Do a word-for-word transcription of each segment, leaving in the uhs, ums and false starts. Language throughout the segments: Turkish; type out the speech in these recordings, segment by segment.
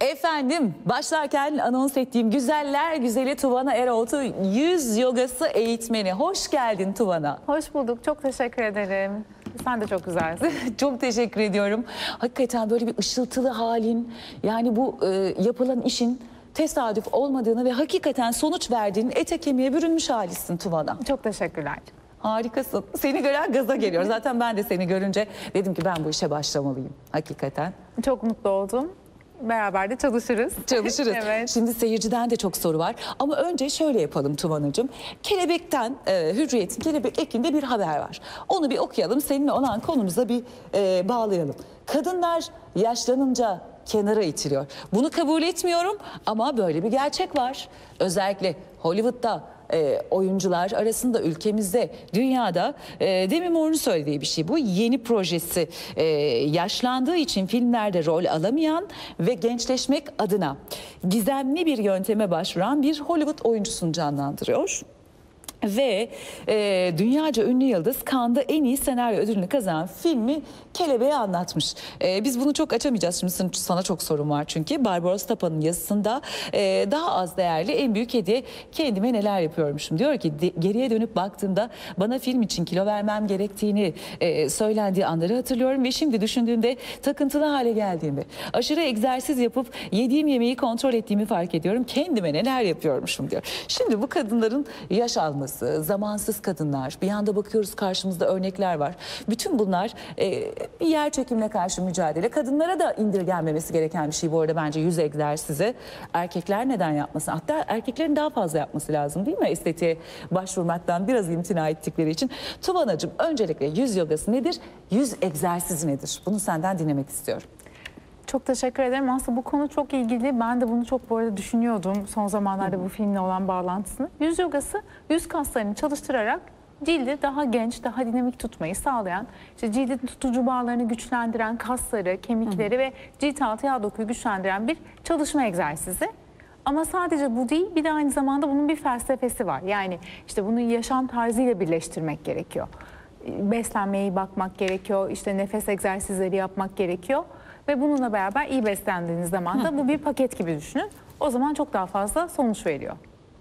Efendim, başlarken anons ettiğim güzeller güzeli Tuvana Eroğlu, yüz yogası eğitmeni. Hoş geldin Tuvana. Hoş bulduk. Çok teşekkür ederim. Sen de çok güzelsin. Çok teşekkür ediyorum. Hakikaten böyle bir ışıltılı halin, yani bu e, yapılan işin tesadüf olmadığını ve hakikaten sonuç verdiğinin ete kemiğe bürünmüş halisin Tuvana. Çok teşekkürler. Harikasın. Seni gören gaza geliyor. Zaten ben de seni görünce dedim ki ben bu işe başlamalıyım. Hakikaten. Çok mutlu oldum. Beraber de çalışırız. Çalışırız. Evet. Şimdi seyirciden de çok soru var. Ama önce şöyle yapalım Tuvanacığım. Kelebekten, e, Hürriyet'in Kelebek ekinde bir haber var. Onu bir okuyalım. Seninle olan konumuza bir e, bağlayalım. Kadınlar yaşlanınca kenara itiliyor. Bunu kabul etmiyorum ama böyle bir gerçek var. Özellikle Hollywood'da e, oyuncular arasında, ülkemizde, dünyada e, Demi Moore'un söylediği bir şey bu. Yeni projesi e, yaşlandığı için filmlerde rol alamayan ve gençleşmek adına gizemli bir yönteme başvuran bir Hollywood oyuncusunu canlandırıyor. Ve e, dünyaca ünlü yıldız Cannes'da en iyi senaryo ödülünü kazanan filmi Kelebeği anlatmış. E, biz bunu çok açamayacağız şimdi, sana çok sorun var çünkü. Barbaros Tapa'nın yazısında e, daha az değerli en büyük hediye kendime neler yapıyormuşum. Diyor ki de, geriye dönüp baktığımda bana film için kilo vermem gerektiğini e, söylendiği anları hatırlıyorum ve şimdi düşündüğümde takıntılı hale geldiğimi, aşırı egzersiz yapıp yediğim yemeği kontrol ettiğimi fark ediyorum. Kendime neler yapıyormuşum diyor. Şimdi bu kadınların yaş alması, zamansız kadınlar, bir yanda bakıyoruz karşımızda örnekler var. Bütün bunlar e, bir yer çekimine karşı mücadele. Kadınlara da indirgenmemesi gereken bir şey bu arada bence yüz egzersizi. Erkekler neden yapmasın? Hatta erkeklerin daha fazla yapması lazım değil mi? Estetiğe başvurmaktan biraz imtina ettikleri için. Tuvanacığım, öncelikle yüz yogası nedir? Yüz egzersizi nedir? Bunu senden dinlemek istiyorum. Çok teşekkür ederim. Aslında bu konu çok ilgili. Ben de bunu çok bu arada düşünüyordum son zamanlarda bu filmle olan bağlantısını. Yüz yogası yüz kaslarını çalıştırarak cildi daha genç, daha dinamik tutmayı sağlayan, işte cildin tutucu bağlarını güçlendiren, kasları, kemikleri ve cilt altı yağ dokuyu güçlendiren bir çalışma egzersizi. Ama sadece bu değil, bir de aynı zamanda bunun bir felsefesi var. Yani işte bunu yaşam tarzıyla birleştirmek gerekiyor. Beslenmeye iyi bakmak gerekiyor, işte nefes egzersizleri yapmak gerekiyor. Ve bununla beraber iyi beslendiğiniz zaman da bu bir paket gibi düşünün. O zaman çok daha fazla sonuç veriyor.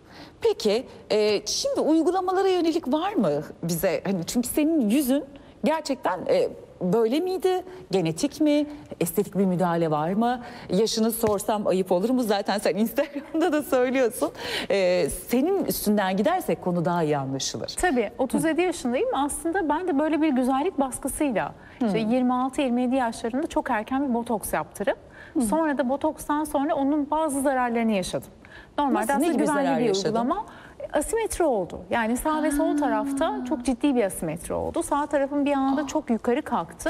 Peki e, şimdi uygulamalara yönelik var mı bize? Hani çünkü senin yüzün gerçekten e, böyle miydi? Genetik mi? Estetik bir müdahale var mı? Yaşını sorsam ayıp olur mu? Zaten sen Instagram'da da söylüyorsun. Ee, senin üstünden gidersek konu daha iyi anlaşılır. Tabii otuz yedi yaşındayım. Aslında ben de böyle bir güzellik baskısıyla işte yirmi altı yirmi yedi yaşlarında çok erken bir botoks yaptırıp Hı. sonra da botokstan sonra onun bazı zararlarını yaşadım. Normalde aslında güvenli bir yaşadın? uygulama. Asimetri oldu. Yani sağ ha. ve sol tarafta çok ciddi bir asimetri oldu. Sağ tarafın bir anda Aa. çok yukarı kalktı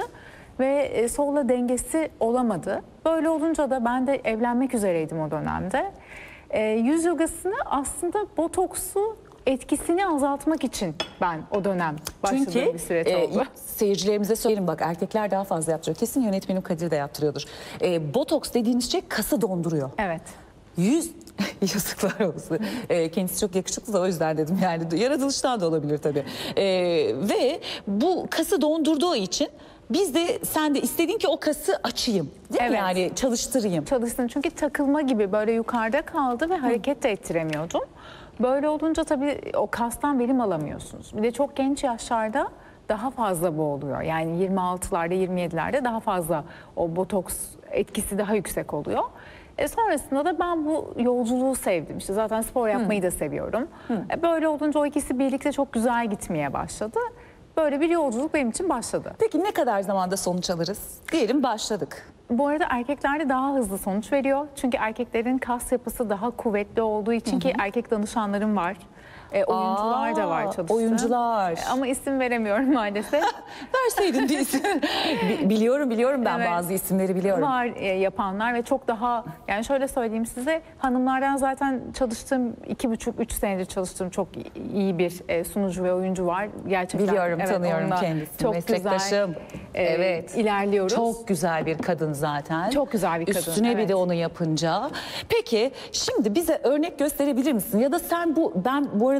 ve solla dengesi olamadı. Böyle olunca da ben de evlenmek üzereydim o dönemde. E, yüz yogasını aslında botoksu etkisini azaltmak için ben o dönem başladığım Çünkü, bir süreç e, oldu. Seyircilerimize söyleyelim, bak erkekler daha fazla yaptırıyor. Kesin yönetmenim Kadir de yaptırıyordur. E, botoks dediğiniz şey kası donduruyor. Evet. Yüz yazıklar olsun. E, kendisi çok yakışıklı da o yüzden dedim, yani yaratılıştan da olabilir tabii. E, ve bu kası dondurduğu için biz de, sen de istedin ki o kası açayım değil evet. mi? Yani çalıştırayım. Çalışsın çünkü takılma gibi böyle yukarıda kaldı ve hareket de ettiremiyordum. Böyle olunca tabii o kastan verim alamıyorsunuz. Bir de çok genç yaşlarda daha fazla bu oluyor. Yani yirmi altılarda yirmi yedilerde daha fazla o botoks etkisi daha yüksek oluyor. E sonrasında da ben bu yolculuğu sevdim. İşte zaten spor yapmayı hmm. da seviyorum. Hmm. E böyle olunca o ikisi birlikte çok güzel gitmeye başladı. Böyle bir yolculuk benim için başladı. Peki ne kadar zamanda sonuç alırız? Diyelim başladık. Bu arada erkeklerde daha hızlı sonuç veriyor. Çünkü erkeklerin kas yapısı daha kuvvetli olduğu için, hı hı. ki erkek danışanlarım var. E, oyuncular Aa, da var çalıştığım. Oyuncular. E, ama isim veremiyorum maalesef. Verseydin bir isim. biliyorum biliyorum ben evet. bazı isimleri biliyorum. Var e, yapanlar ve çok daha, yani şöyle söyleyeyim size, hanımlardan zaten çalıştığım iki buçuk üç senedir çalıştığım çok iyi bir e, sunucu ve oyuncu var. Gerçekten. Biliyorum, evet, tanıyorum kendisini. Çok meslektaşım. Güzel, e, evet. ilerliyoruz. Çok güzel bir kadın zaten. Çok güzel bir kadın. Üstüne evet. bir de onu yapınca. Peki şimdi bize örnek gösterebilir misin? Ya da sen bu, ben bu arada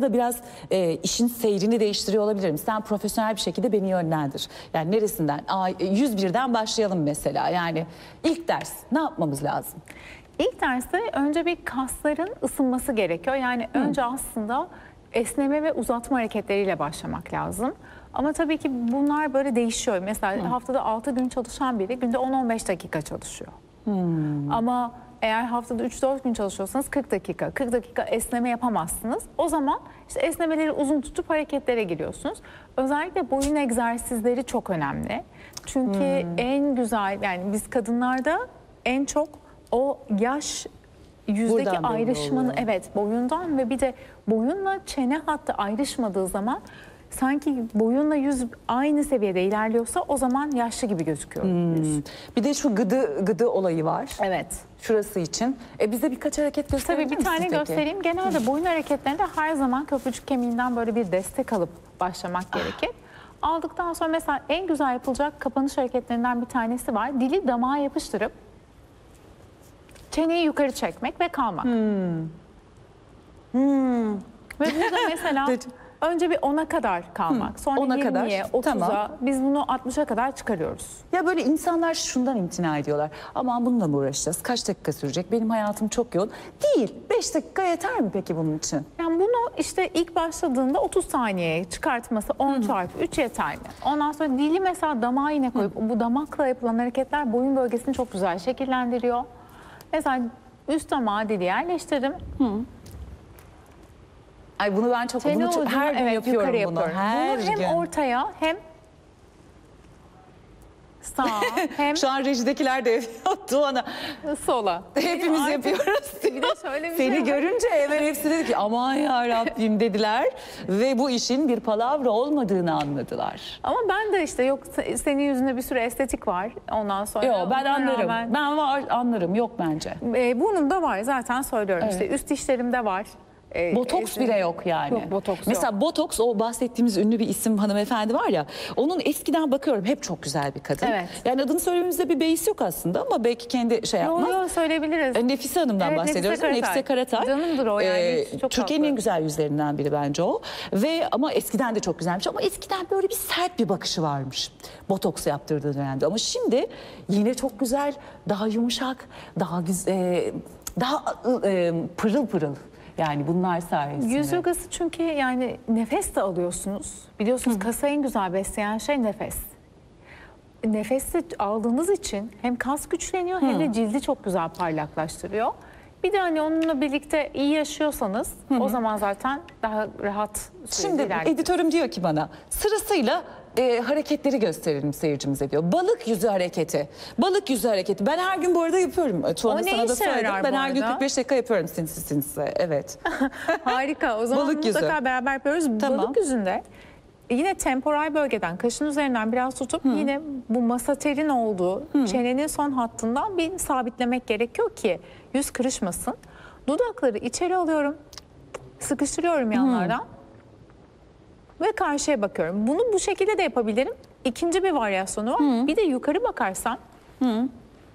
ya da biraz e, işin seyrini değiştiriyor olabilirim. Sen profesyonel bir şekilde beni yönlendir. Yani neresinden? Aa, yüz birden başlayalım mesela. Yani ilk ders ne yapmamız lazım? İlk derste önce bir kasların ısınması gerekiyor. Yani önce aslında esneme ve uzatma hareketleriyle başlamak lazım. Ama tabii ki bunlar böyle değişiyor. Mesela haftada altı gün çalışan biri günde on on beş dakika çalışıyor. Hmm. Ama eğer haftada üç dört gün çalışıyorsanız kırk dakika, kırk dakika esneme yapamazsınız. O zaman işte esnemeleri uzun tutup hareketlere giriyorsunuz. Özellikle boyun egzersizleri çok önemli. Çünkü hmm. en güzel, yani biz kadınlarda en çok o yaş yüzdeki Buradan ayrışmanın, evet, boyundan ve bir de boyunla çene hattı ayrışmadığı zaman sanki boyunla yüz aynı seviyede ilerliyorsa o zaman yaşlı gibi gözüküyor. Hmm. Bir de şu gıdı gıdı olayı var. Evet. Şurası için. E bize birkaç hareket gösterebilir Tabii bir tane peki? göstereyim. Genelde hmm. boyun hareketlerinde her zaman köprücük kemiğinden böyle bir destek alıp başlamak gerekir. Aldıktan sonra mesela en güzel yapılacak kapanış hareketlerinden bir tanesi var. Dili damağa yapıştırıp çeneyi yukarı çekmek ve kalmak. Hmm. Hmm. Ve burada mesela önce bir ona kadar kalmak. Sonra ona yirmiye, kadar. otuza, Tamam. biz bunu altmışa kadar çıkarıyoruz. Ya böyle insanlar şundan imtina ediyorlar. Aman bununla mı uğraşacağız? Kaç dakika sürecek? Benim hayatım çok yoğun. Değil. beş dakika yeter mi peki bunun için? Yani bunu işte ilk başladığında otuz saniyeye çıkartması on çarpı üç yeterli. Ondan sonra dili mesela damağa yine koyup Hı. bu damakla yapılan hareketler boyun bölgesini çok güzel şekillendiriyor. Mesela üst damağa dili yerleştirdim. Hı. Ay bunu ben çok, bunu çok her gün evet, yapıyorum bunu. yapıyorum. Her bunu hem gün. ortaya hem sağa hem şu an rejidekiler de yapıyor Tuana. Sola. Hepimiz Artık yapıyoruz. Bir de şöyle bir Seni şey görünce hemen hepsi dedi ki aman ya Rabbim dediler ve bu işin bir palavra olmadığını anladılar. Ama ben de işte yok senin yüzünde bir sürü estetik var ondan sonra. Yok ben anlarım. Rağmen, ben var anlarım yok bence. E, burnumda var zaten söylüyorum evet. işte üst dişlerimde var. E, botoks bile yok yani. Yok, botoks Mesela yok. botoks, o bahsettiğimiz ünlü bir isim hanımefendi var ya, onun eskiden bakıyorum hep çok güzel bir kadın. Evet. Yani adını söylememizde bir beis yok aslında ama belki kendi şey yapmaz. Yok yok söyleyebiliriz. E, Nefise Hanım'dan evet, bahsediyoruz. Nefise Karatay. Nefise Karatay. Canımdır o yani. Ee, çok Türkiye'nin tatlı. en güzel yüzlerinden biri bence o. Ve ama eskiden de çok güzelmiş ama eskiden böyle bir sert bir bakışı varmış. Botoks yaptırdığı dönemde ama şimdi yine çok güzel, daha yumuşak, daha güzel, e, daha e, pırıl pırıl. Yani bunlar sayesinde. Yüz yogası çünkü yani nefes de alıyorsunuz. Biliyorsunuz kası en güzel besleyen şey nefes. Nefesi aldığınız için hem kas güçleniyor Hı. hem de cildi çok güzel parlaklaştırıyor. Bir de hani onunla birlikte iyi yaşıyorsanız Hı. o zaman zaten daha rahat. Şimdi editörüm diyor ki bana sırasıyla e, hareketleri gösterelim seyircimize diyor. Balık yüzü hareketi. Balık yüzü hareketi. Ben her gün bu arada yapıyorum. Tuana sana da söyledim. Ben her gün kırk beş dakika yapıyorum sinsi sinsi. Evet. Harika. O zaman Balık mutlaka yüzü. beraber yapıyoruz. Tamam. Balık yüzünde yine temporal bölgeden, kaşın üzerinden biraz tutup Hı. yine bu masaterin olduğu Hı. çenenin son hattından bir sabitlemek gerekiyor ki yüz kırışmasın. Dudakları içeri alıyorum. Sıkıştırıyorum yanlardan. Hı. Ve karşıya bakıyorum. Bunu bu şekilde de yapabilirim. İkinci bir varyasyonu var. Hı. Bir de yukarı bakarsam. Hı.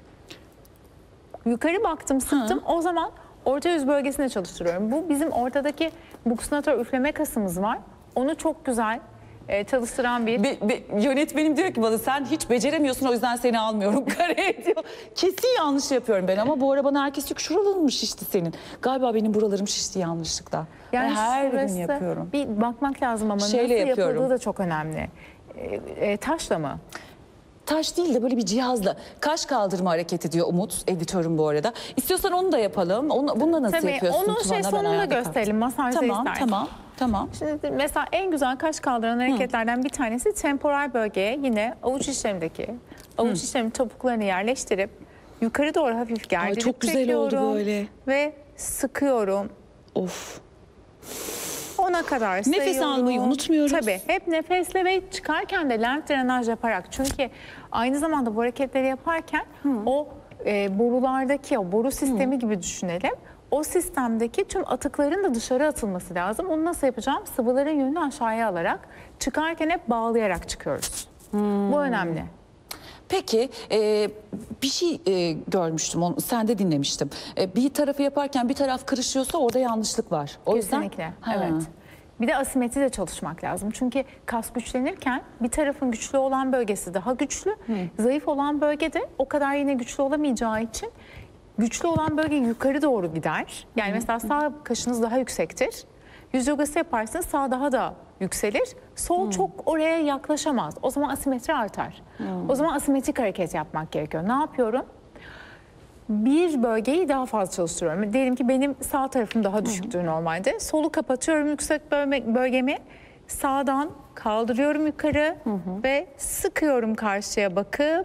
Yukarı baktım, sıktım. Hı. O zaman orta yüz bölgesine çalıştırıyorum. Bu bizim ortadaki buksnatör üfleme kasımız var. Onu çok güzel e, çalıştıran bir... Be, be, yönetmenim diyor ki bana sen hiç beceremiyorsun o yüzden seni almıyorum kareye diyor. Kesin yanlış yapıyorum ben ama bu ara bana herkes diyor ki şuraların mı şişti senin? Galiba benim buralarım şişti yanlışlıkla. Yani her gün yapıyorum. Bir bakmak lazım ama Şeyle nasıl yapıyorum. yapıldığı da çok önemli. E, e, taşla mı? Taş değil de böyle bir cihazla. Kaş kaldırma hareketi diyor Umut, editörüm bu arada. İstiyorsan onu da yapalım. Onu, bununla nasıl Tabii, yapıyorsun? Onu şey sonunda gösterelim, masajda tamam, istersen. Tamam, tamam. Şimdi mesela en güzel kaş kaldıran hareketlerden Hı. bir tanesi temporal bölgeye yine avuç içlerimdeki, avuç içlerimin topuklarını yerleştirip yukarı doğru hafif gerdirip Ay, çok güzel oldu böyle. Ve sıkıyorum. Of. Ona kadar sayıyorum. Nefes almayı unutmuyoruz. Tabii. Hep nefesle ve çıkarken de lenf drenaj yaparak. Çünkü aynı zamanda bu hareketleri yaparken Hı. o e, borulardaki, o boru sistemi Hı. gibi düşünelim. O sistemdeki tüm atıkların da dışarı atılması lazım. Onu nasıl yapacağım? Sıvıların yönünü aşağıya alarak, çıkarken hep bağlayarak çıkıyoruz. Hmm. Bu önemli. Peki e, bir şey e, görmüştüm, onu, sen de dinlemiştim. E, bir tarafı yaparken bir taraf kırışıyorsa orada yanlışlık var. O Kesinlikle, yüzden, evet. Bir de asimetri de çalışmak lazım. Çünkü kas güçlenirken bir tarafın güçlü olan bölgesi daha güçlü. Hı. Zayıf olan bölgede o kadar yine güçlü olamayacağı için güçlü olan bölge yukarı doğru gider. Yani Hı. mesela sağ kaşınız daha yüksektir. Yüz yogası yaparsanız sağ daha da yükselir. Sol hmm. çok oraya yaklaşamaz. O zaman asimetri artar. Hmm. O zaman asimetrik hareket yapmak gerekiyor. Ne yapıyorum? Bir bölgeyi daha fazla çalıştırıyorum. Diyelim ki benim sağ tarafım daha düşüktür hmm. normalde. Solu kapatıyorum yüksek bölgemi. Sağdan kaldırıyorum yukarı hmm. ve sıkıyorum karşıya bakıp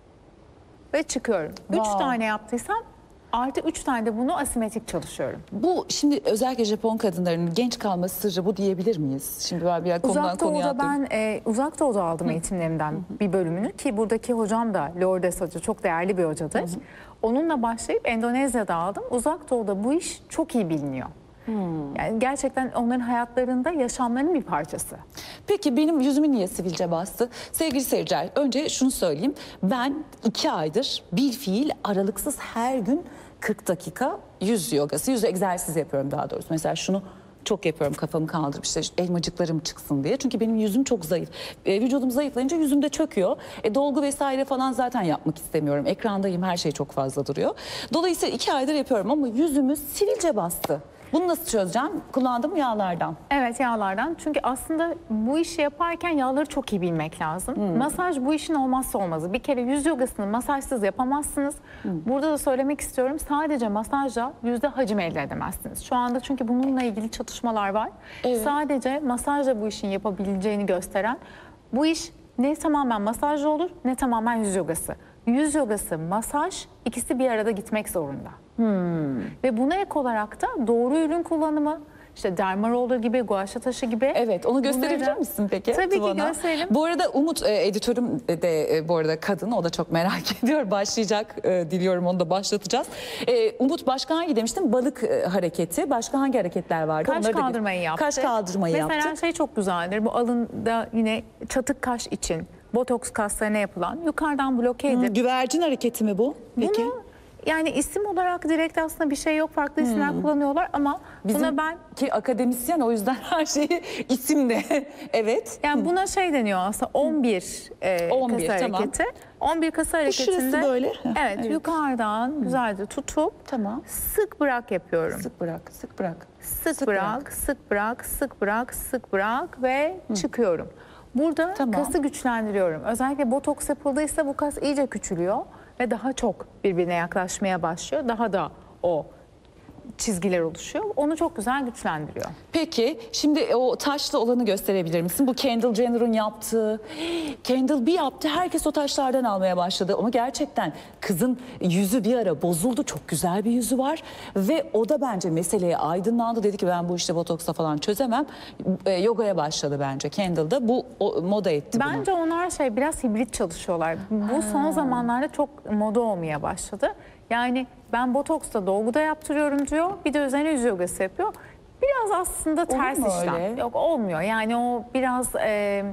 ve çıkıyorum. Wow. Üç tane yaptıysam artı üç tane de bunu asimetrik çalışıyorum. Bu şimdi özellikle Japon kadınlarının genç kalması sırrı bu diyebilir miyiz? Şimdi ben bir konudan uzak konuya Doğu'da ben e, Uzak Doğu'da aldım Hı. eğitimlerimden Hı. bir bölümünü ki buradaki hocam da Lourdes Hoca çok değerli bir hocadır. Hı. Onunla başlayıp Endonezya'da aldım. Uzak Doğu'da bu iş çok iyi biliniyor. Hmm. Yani gerçekten onların hayatlarında yaşamlarının bir parçası. Peki benim yüzümü niye sivilce bastı? Sevgili seyirciler, önce şunu söyleyeyim. Ben iki aydır bir fiil aralıksız her gün kırk dakika yüz yogası, yüz egzersiz yapıyorum daha doğrusu. Mesela şunu çok yapıyorum, kafamı kaldırıp işte elmacıklarım çıksın diye. Çünkü benim yüzüm çok zayıf. E, vücudum zayıflayınca yüzüm de çöküyor. E, dolgu vesaire falan zaten yapmak istemiyorum. Ekrandayım, her şey çok fazla duruyor. Dolayısıyla iki aydır yapıyorum ama yüzümü sivilce bastı. Bunu nasıl çözeceğim? Kullandığım yağlardan. Evet, yağlardan. Çünkü aslında bu işi yaparken yağları çok iyi bilmek lazım. Hmm. Masaj bu işin olmazsa olmazı. Bir kere yüz yogasını masajsız yapamazsınız. Hmm. Burada da söylemek istiyorum. Sadece masajla yüzde hacim elde edemezsiniz. Şu anda çünkü bununla ilgili çatışmalar var. Evet. Sadece masajla bu işin yapabileceğini gösteren, bu iş ne tamamen masajla olur ne tamamen yüz yogası. Yüz yogası, masaj ikisi bir arada gitmek zorunda. Hmm. Ve buna ek olarak da doğru ürün kullanımı, işte derma roller gibi, guaşa taşı gibi. Evet, onu gösterebilir Bunları... misin peki? Tabii Tuvana? ki gösterelim. Bu arada Umut e, editörüm de e, bu arada kadın, o da çok merak ediyor. Başlayacak, e, diliyorum onu da başlatacağız. E, Umut başka hangi demiştin? Balık e, hareketi. Başka hangi hareketler vardı? Kaş Onları kaldırmayı yaptık. Kaş kaldırmayı Mesela yaptık. Mesela şey çok güzeldir. Bu alında yine çatık kaş için botoks kaslarına yapılan yukarıdan bloke edip. Hmm, güvercin hareketi mi bu? Peki. Bunu, yani isim olarak direkt aslında bir şey yok. Farklı isimler hmm. kullanıyorlar ama Bizim buna ben... ki akademisyen, o yüzden her şeyi isimle. Evet. Yani buna şey deniyor aslında on bir, e, on bir kasa tamam. hareketi. on bir kasa hareketinde... Şurası böyle. Evet, evet. Yukarıdan hmm. güzelce tutup tamam. sık bırak yapıyorum. Sık bırak, sık bırak. Sık, sık bırak, bırak, sık bırak, sık bırak, sık bırak ve hmm. çıkıyorum. Burada tamam. kası güçlendiriyorum. Özellikle botoks yapıldıysa bu kas iyice küçülüyor ve daha çok birbirine yaklaşmaya başlıyor. Daha da o çizgiler oluşuyor. Onu çok güzel güçlendiriyor. Peki şimdi o taşlı olanı gösterebilir misin? Bu Kendall Jenner'ın yaptığı. Kendall bir yaptı, herkes o taşlardan almaya başladı. Ama gerçekten kızın yüzü bir ara bozuldu. Çok güzel bir yüzü var. Ve o da bence meseleye aydınlandı. Dedi ki ben bu işte botoksa falan çözemem. E, yogaya başladı bence. Kendall da bu o, moda etti bunu. Bence onlar şey biraz hibrit çalışıyorlar. Bu ha. son zamanlarda çok moda olmaya başladı. Yani ben botoksta dolguda yaptırıyorum diyor. Bir de üzerine yüz yogası yapıyor. Biraz aslında ters işlem. Öyle? Yok, olmuyor. Yani o biraz e,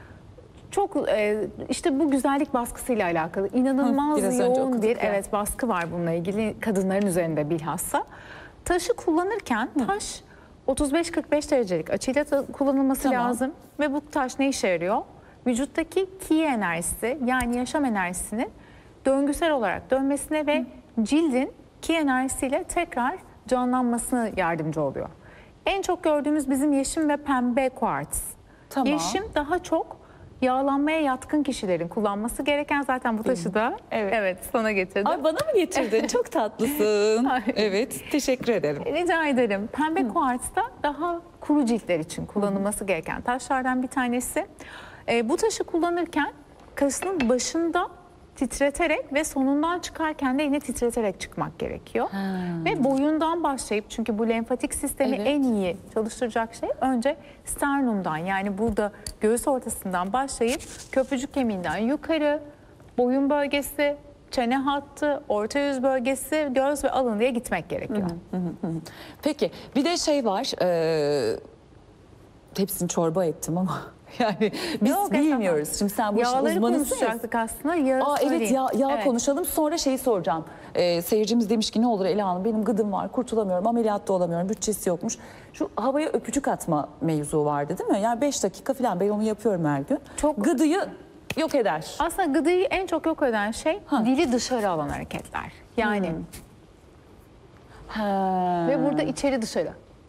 çok e, işte bu güzellik baskısıyla alakalı. İnanılmaz Hı, yoğun bir evet baskı var bununla ilgili kadınların üzerinde bilhassa. Taşı kullanırken Hı. taş otuz beş kırk beş derecelik açıyla kullanılması tamam. lazım. Ve bu taş ne işe yarıyor? Vücuttaki ki enerjisi, yani yaşam enerjisinin döngüsel olarak dönmesine ve Hı. cildin ki enerjisiyle tekrar canlanmasına yardımcı oluyor. En çok gördüğümüz bizim yeşim ve pembe kuartz. Tamam. Yeşim daha çok yağlanmaya yatkın kişilerin kullanması gereken, zaten bu taşı da evet, evet sana getirdim. Ay, bana mı getirdin? Çok tatlısın. Evet, teşekkür ederim. Rica ederim. Pembe kuartz da daha kuru ciltler için kullanılması Hı. gereken taşlardan bir tanesi. E, bu taşı kullanırken kasının başında titreterek ve sonundan çıkarken de yine titreterek çıkmak gerekiyor. Ha. Ve boyundan başlayıp, çünkü bu lenfatik sistemi evet. en iyi çalıştıracak şey önce sternumdan, yani burada göğüs ortasından başlayıp köprücük kemiğinden yukarı, boyun bölgesi, çene hattı, orta yüz bölgesi, göz ve alın diye gitmek gerekiyor. Hı hı hı. Peki bir de şey var... Ee... hepsini çorba ettim ama yani biz Yok, bilmiyoruz. Şimdi sen bu işin Yağları uzmanısın ya. konuşacaktık aslında. Yağı Aa, evet söyleyeyim. ya, yağ Evet. konuşalım. Sonra şeyi soracağım. Ee, seyircimiz demiş ki ne olur Ela Hanım benim gıdım var, kurtulamıyorum, ameliyatta olamıyorum, bütçesi yokmuş. Şu havaya öpücük atma mevzu vardı değil mi? Yani beş dakika falan ben onu yapıyorum her gün. Çok- Gıdıyı yok eder. Aslında gıdayı en çok yok eden şey dili dışarı alan hareketler. Yani Ha. ve burada içeri dışarı.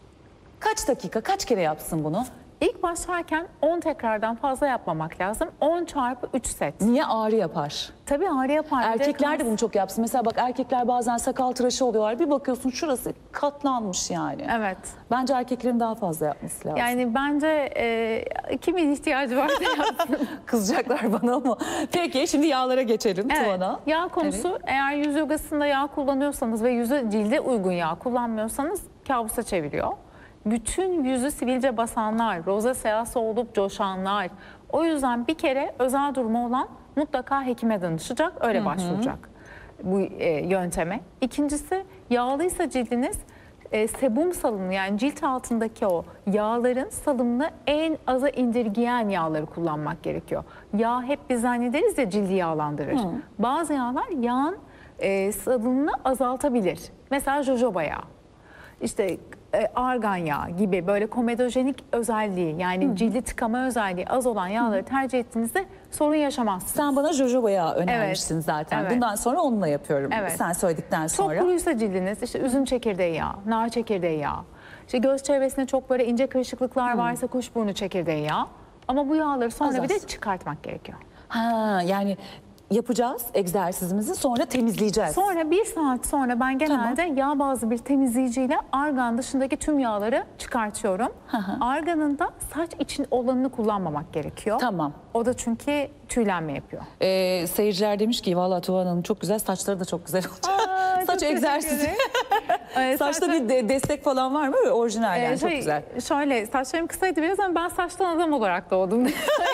Kaç dakika, kaç kere yapsın bunu? İlk başlarken on tekrardan fazla yapmamak lazım. on çarpı üç set. Niye ağrı yapar? Tabii ağrı yapar. Bir de Erkekler de kas- bunu çok yapsın. Mesela bak erkekler bazen sakal tıraşı oluyorlar. Bir bakıyorsun şurası katlanmış yani. Evet. Bence erkeklerin daha fazla yapması lazım. Yani bence e, kimin ihtiyacı varsa yapsın. Kızacaklar bana ama. Peki şimdi yağlara geçelim Evet. Tuvan'a. Yağ konusu, eğer yüz yogasında yağ kullanıyorsanız ve yüze cilde uygun yağ kullanmıyorsanız kabusa çeviriyor. Bütün yüzü sivilce basanlar, rozaseası olup coşanlar. O yüzden bir kere özel durumu olan mutlaka hekime danışacak, öyle başvuracak bu e, yönteme. İkincisi, yağlıysa cildiniz e, sebum salımı, yani cilt altındaki o yağların salımını en aza indirgeyen yağları kullanmak gerekiyor. Yağ hep biz zannederiz ya cildi yağlandırır. Bazı yağlar yağın e, salımını azaltabilir. Mesela jojoba yağı. İşte e, argan yağı gibi böyle komedojenik özelliği, yani cildi tıkama özelliği az olan yağları tercih ettiğinizde sorun yaşamazsınız. Sen bana jojoba yağı önermiştin Evet, zaten. evet. Bundan sonra onunla yapıyorum. Evet. Sen söyledikten Çok sonra. kuruysa cildiniz, işte üzüm çekirdeği yağı, nar çekirdeği yağı, işte göz çevresinde çok böyle ince kırışıklıklar varsa kuşburnu çekirdeği yağı. Ama bu yağları sonra Az bir de az. çıkartmak gerekiyor. Ha, yani yapacağız egzersizimizi sonra temizleyeceğiz. Sonra bir saat sonra ben genelde yağ bazlı bir temizleyiciyle argan dışındaki tüm yağları çıkartıyorum. Arganın da saç için olanını kullanmamak gerekiyor. Tamam. O da çünkü tüylenme yapıyor. Ee, seyirciler demiş ki valla Tuvan Hanım çok güzel, saçları da çok güzel olacak. Aa, çok Saç teşekkür egzersizi. ederim. Ee, Saçta saçlar- bir de- destek falan var mı? Orijinal yani Ee, çok şey, güzel. Şöyle, saçlarım kısaydı biraz ama ben saçtan adam olarak doğdum.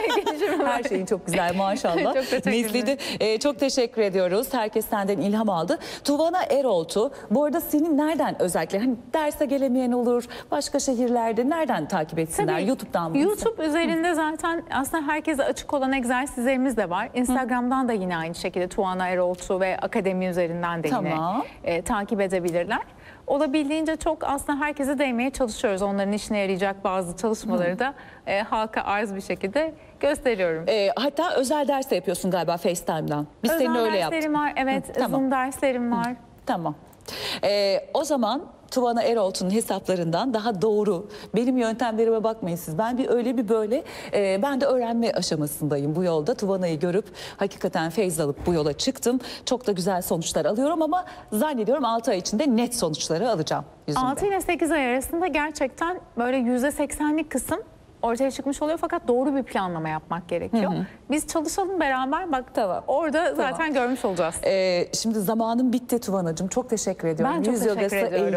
Her şeyin çok güzel maşallah. Çok teşekkür ederim. Nesli de, e, çok teşekkür ediyoruz. Herkes senden ilham aldı. Tuvana Eroltu. Bu arada senin nereden özellikle hani derse gelemeyen olur, başka şehirlerde nereden takip etsinler? Tabii, YouTube'dan mı? YouTube üzerinde zaten aslında herkese açık olan egzersizlerimiz de var. Instagram'dan da yine aynı şekilde Tuana Eroltu ve Akademi üzerinden de yine Tamam. e, takip edebilirler. Olabildiğince çok aslında herkese değmeye çalışıyoruz. Onların işine yarayacak bazı çalışmaları da e, halka arz bir şekilde gösteriyorum. E, hatta özel ders de yapıyorsun galiba FaceTime'dan. Biz Özel seninle öyle derslerim yaptık. var, evet. Hı, tamam. Zoom derslerim var. Tamam. Ee, o zaman Tuvana Eroltu'nun hesaplarından daha doğru, benim yöntemlerime bakmayın siz. Ben bir öyle bir böyle, e, ben de öğrenme aşamasındayım bu yolda. Tuvana'yı görüp hakikaten feyz alıp bu yola çıktım. Çok da güzel sonuçlar alıyorum ama zannediyorum altı ay içinde net sonuçları alacağım yüzümde. altı ile sekiz ay arasında gerçekten böyle yüzde seksenlik kısım ortaya çıkmış oluyor, fakat doğru bir planlama yapmak gerekiyor. Biz çalışalım beraber, bak Tamam. orada zaten görmüş olacağız. Ee, şimdi zamanım bitti Tuvana'cığım. Çok teşekkür ediyorum. Ben çok Yüz teşekkür yogası ediyorum.